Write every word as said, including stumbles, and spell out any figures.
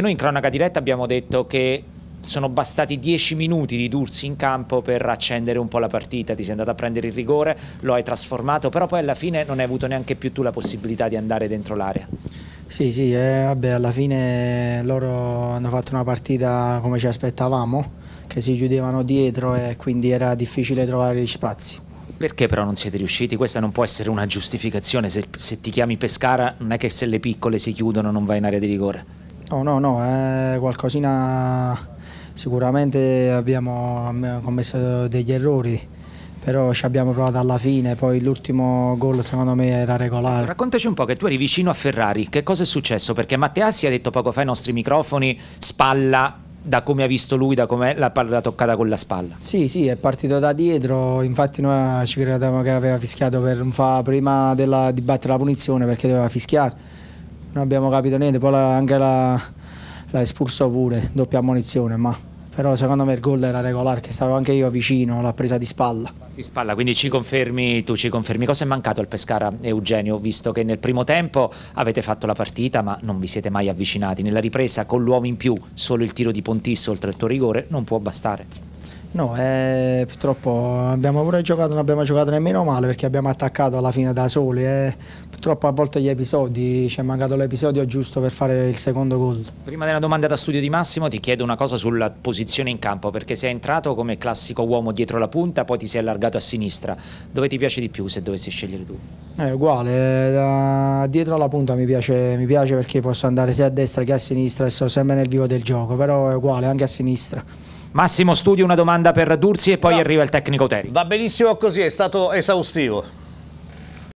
noi in cronaca diretta abbiamo detto che sono bastati dieci minuti di Dursi in campo per accendere un po' la partita, ti sei andato a prendere il rigore, lo hai trasformato, però poi alla fine non hai avuto neanche più tu la possibilità di andare dentro l'area. Sì, sì, eh, vabbè, alla fine loro hanno fatto una partita come ci aspettavamo, che si chiudevano dietro e quindi era difficile trovare gli spazi. Perché però non siete riusciti? Questa non può essere una giustificazione, se, se ti chiami Pescara non è che se le piccole si chiudono non vai in area di rigore. No, no, no, è qualcosina, sicuramente abbiamo commesso degli errori, però ci abbiamo provato alla fine, poi l'ultimo gol secondo me era regolare. Raccontaci un po' che tu eri vicino a Ferrari, che cosa è successo? Perché Matteassi ha detto poco fa ai nostri microfoni, spalla, da come ha visto lui, da come la palla toccata con la spalla. Sì, sì, è partito da dietro, infatti noi ci credevamo che aveva fischiato per un fa prima della, di battere la punizione perché doveva fischiare. Non abbiamo capito niente, poi anche l'ha espulso pure, doppia ammonizione, ma però secondo me il gol era regolare, che stavo anche io vicino, l'ha presa di spalla. Di spalla, quindi ci confermi, tu ci confermi. Cosa è mancato al Pescara, Eugenio, visto che nel primo tempo avete fatto la partita ma non vi siete mai avvicinati, nella ripresa con l'uomo in più, solo il tiro di Pontisso oltre il tuo rigore non può bastare. No, eh, purtroppo abbiamo pure giocato, non abbiamo giocato nemmeno male perché abbiamo attaccato alla fine da soli. Eh. Purtroppo a volte gli episodi, ci è mancato l'episodio giusto per fare il secondo gol. Prima della domanda da studio di Massimo ti chiedo una cosa sulla posizione in campo, perché sei entrato come classico uomo dietro la punta, poi ti sei allargato a sinistra. Dove ti piace di più se dovessi scegliere tu? È uguale, da dietro alla punta mi piace, mi piace perché posso andare sia a destra che a sinistra e sono sempre nel vivo del gioco, però è uguale anche a sinistra. Massimo, studio una domanda per Dursi e poi no. arriva il tecnico Teri. Va benissimo così, è stato esaustivo.